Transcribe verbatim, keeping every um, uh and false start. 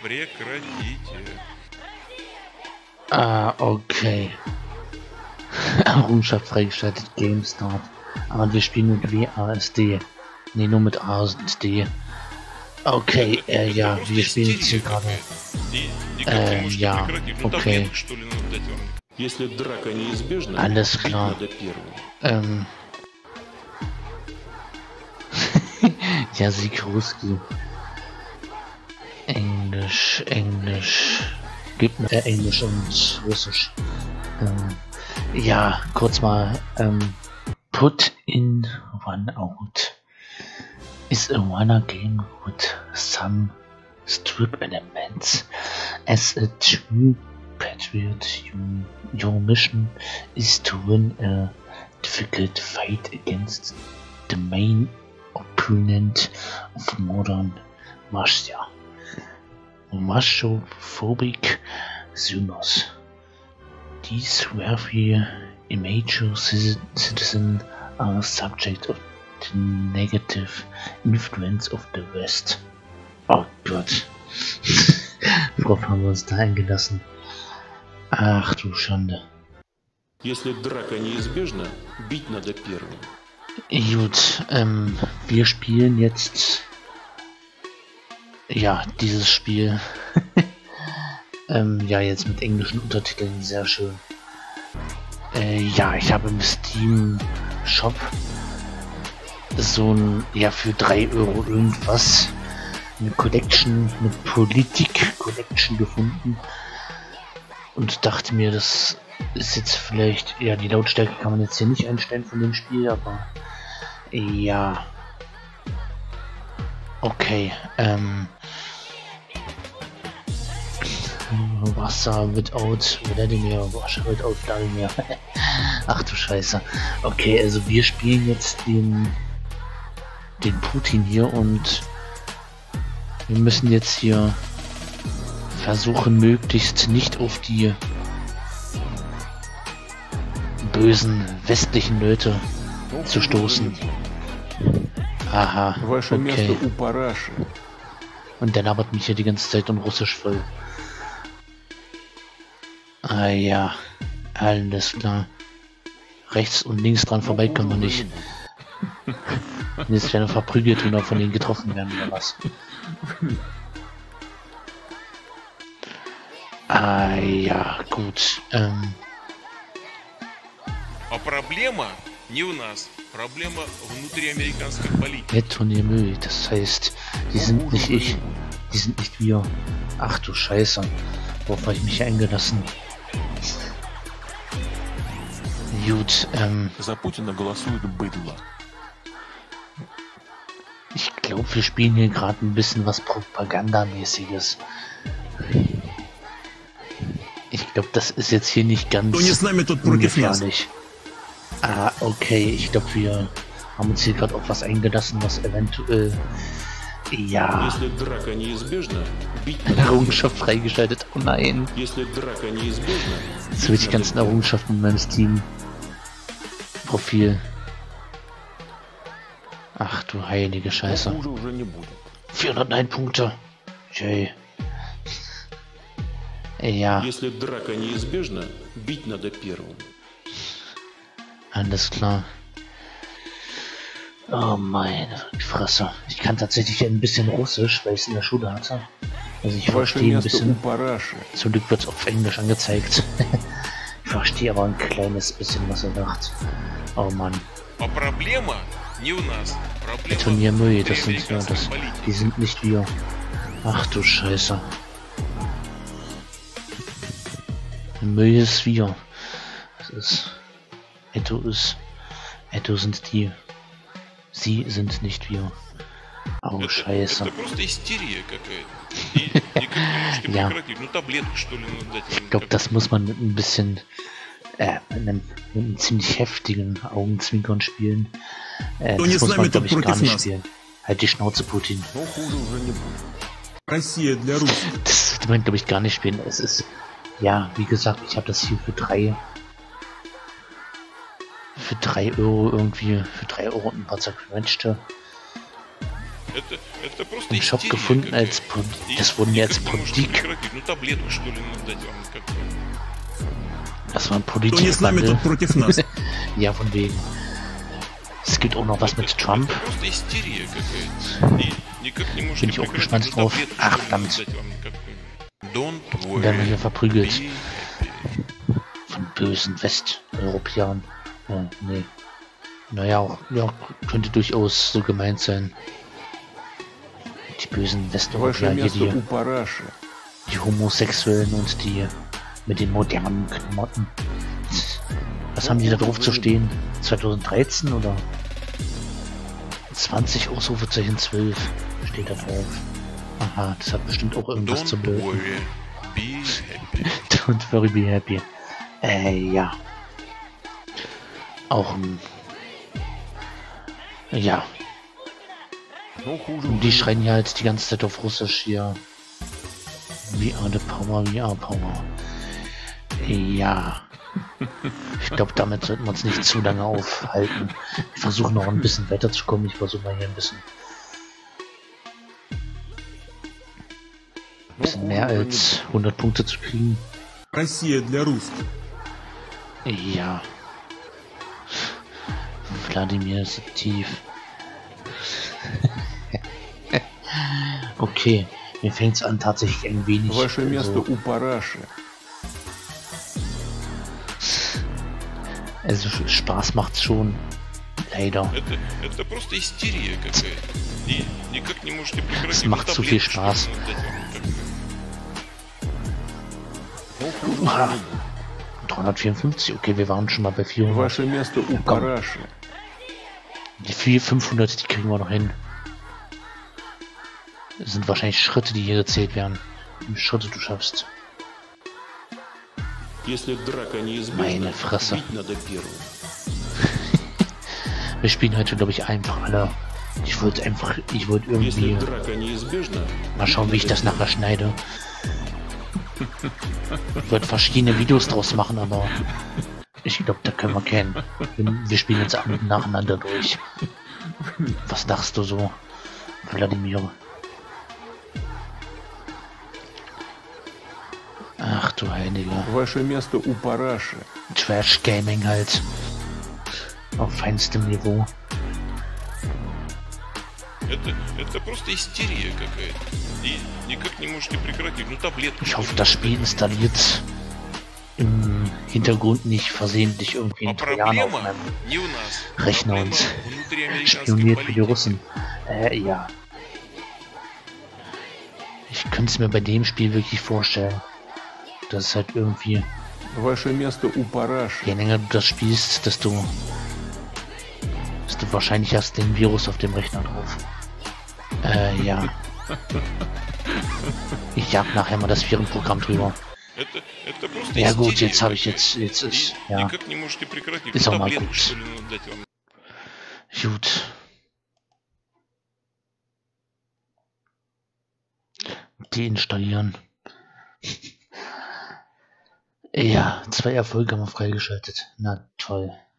Прекратите. Ah, okay. Errungenschaft freigeschaltet, Game Start. Aber wir spielen mit W A S D. Ne, nur mit A und D. Okay, Это- äh, это ja, просто wir spielen jetzt hier истерия gerade. какая-то. И никак Äh, не можете ja, прекратить. Ну, okay. таблеток, что ли, надо дать вам? Если драка неизбежна, Alles бить klar. надо первым. Ähm. Ja, Sikruski. Englisch, Englisch. Gibt mir äh, Englisch und Russisch. Ähm, ja, kurz mal. Ähm, put in one out. Is a wanna game with some strip elements. As a true patriot, you, your mission is to win a difficult fight against the main opponent of modern Russia. Russophobic Zoonos. These wealthy, immature citizens are subject of the negative influence of the West. Oh Gott. Worauf haben wir uns da eingelassen? Ach du Schande. Если драка неизбежна, бить надо первым. Gut, ähm, wir spielen jetzt ja dieses Spiel ähm, ja jetzt mit englischen Untertiteln, sehr schön. Äh, ja, ich habe im Steam Shop so ein, ja, für drei Euro irgendwas eine Collection mit Politik Collection gefunden und dachte mir, das ist jetzt vielleicht, ja, die Lautstärke kann man jetzt hier nicht einstellen von dem Spiel, aber ja, okay, ähm, Wasser without Vladimir, Wasser without Vladimir. Ach du Scheiße. Okay, also wir spielen jetzt den den Putin hier und wir müssen jetzt hier versuchen, möglichst nicht auf die bösen westlichen Leute zu stoßen. Aha, Ваше место okay. у параши. Und der labert mich hier die ganze Zeit um Russisch voll. Ah ja, alles klar. Rechts und links dran vorbei können wir nicht. Jetzt werden wir verprügelt oder von denen getroffen werden oder was. Ah ja, gut. Ähm, А проблема не у нас. Проблема внутри американской политики. Etonymö, das heißt, die sind nicht ich, die sind nicht wir. Ach du Scheiße, worauf habe ich mich hier eingelassen? Gut, ähm, За Путина голосует быдло. ich glaube, wir spielen hier gerade ein bisschen was Propagandamäßiges. Ich glaube, das ist jetzt hier nicht ganz ungefährlich. Ah, okay, ich glaube, wir haben uns hier gerade auf was eingelassen, was eventuell, ja, Если драка неизбежна, бить надо Errungenschaft freigeschaltet. Oh nein, Если драка неизбежна, jetzt will ich die ganzen Errungenschaften in meinem Steam-Profil. Ach du heilige Scheiße. хуже уже не будет. vierhunderteins Punkte. Jay. Ja, Если драка неизбежна, бить надо первым. alles klar. Oh meine Fresse. Ich kann tatsächlich ein bisschen Russisch, weil ich es in der Schule hatte. Also ich Ваше verstehe ein место у bisschen. параши. Zum Glück wird es auf Englisch angezeigt. Ich verstehe aber ein kleines bisschen, was er sagt. Oh Mann. А проблема не у нас. Проблема Turniermüll, das внутри sind ja американской das. политики. Die sind nicht wir. Ach du Scheiße. Müll ist wir. Das ist. Etto ist. Etto sind die. Sie sind nicht wir. Oh Это, Scheiße. это просто истерия какая-то. И никак не можете Ja. прекратить. Ну таблетку что ли надо дать. Ich glaube, das muss man mit ein bisschen. Äh, mit einem, mit einem ziemlich heftigen Augenzwinkern spielen. Äh, das muss man, glaube ich, gar nicht spielen. Halt die Schnauze, Putin. Но хуже уже не будет. Россия для русских. Das wird man, glaube ich, gar nicht spielen. Es ist, ja, wie gesagt, ich habe das hier für drei, für drei Euro irgendwie, für drei Euro und ein paar zerquetschte Это, это просто im Shop истерия gefunden какая-то. als Pro И das wurden jetzt никак не можете Politik. прекратить. Ну таблетку что ли надо дать вам как-то. Das war ein Кто не с нами, Politikwandel. тот против нас. Ja, von wegen. Es gibt auch noch was mit Trump. Это просто истерия какая-то. И никак не можете Bin ich auch прекратить. gespannt Ну drauf. таблетку Ach, что ли надо verdammt. дать вам как-то. Don't Dann werden wir hier worry. verprügelt Be happy. von bösen Westeuropäern. Ja, nee. Naja, auch, ja, könnte durchaus so gemeint sein. Die bösen Ваше Westeuropäer hier, место die, у параши. die Homosexuellen und die mit den modernen Klamotten. Was haben die da drauf zu stehen? zweitausenddreizehn oder zwanzig Ausrufezeichen zwölf steht da drauf. Aha, das hat bestimmt auch irgendwas zu Don't bedeuten. worry. Be happy. Don't worry, be happy. Äh, ja. Auch ein... Ja, Ну, хуже und die уже schreien ja halt die ganze Zeit auf Russisch hier. We are the power, we are power. Ja. Ich glaube, damit sollten wir uns nicht zu lange aufhalten. Ich versuche noch ein bisschen weiterzukommen. Ich versuche mal hier ein bisschen, Ну, bisschen хуже mehr уже не als hundert Punkte zu kriegen. Россия для русских. Ja. Wladimir ist tief. Okay, mir fängt es an tatsächlich ein wenig. Ваше место Also, у параши. also Spaß macht's schon. Leider. Это, это просто истерия какая-то. И никак не можете прекратить. Es macht Ну zu viel таблетку что ли Spaß. надо дать вам как-то. Ну, хуже уже Ah, не dreihundertvierundfünfzig, okay, wir waren schon mal bei vierhundert. Ваше место у Komm. параши. Die vier fünfhundert, die kriegen wir noch hin. Das sind wahrscheinlich Schritte, die hier gezählt werden. Wie viele Schritte du schaffst. Если драка неизбежна, Meine Fresse. бить надо первым. Wir spielen heute, glaube ich, einfach alle. Ich wollte einfach, ich wollte Если irgendwie драка неизбежна, mal schauen, wie ich das nachher schneide. Ich wollte verschiedene Videos draus machen, aber ich glaube, da können wir kennen. Wir, wir spielen jetzt alle nacheinander durch. Was dachtest du so, Wladimir? Ach du Heiliger. ваше место у параши. Trash Gaming halt. Auf feinstem Niveau. Это, это просто истерия какая-то. И никак не можете прекратить. Ну таблетку Ich что hoffe, ли das надо Spiel дать вам. installiert im Hintergrund nicht versehentlich irgendwie А ein Trojaner auf проблема meinem не у нас. Rechner Проблема und внутри американской spioniert für die политики. Russen. Äh, ja. Ich könnte es mir bei dem Spiel wirklich vorstellen, dass es halt irgendwie, Ваше место у параши. je länger du das spielst, desto, desto wahrscheinlich hast du den Virus auf dem Rechner drauf. Äh, ja. Ich jag nachher mal das Virenprogramm drüber. Это, это просто Ja gut, истерия jetzt habe ich какая-то. jetzt, jetzt ist, И ja, никак не можете прекратить. Ist Ну auch mal таблетку gut. что ли надо дать вам. gut. Deinstallieren. Ja, zwei Erfolge haben wir freigeschaltet. Na toll.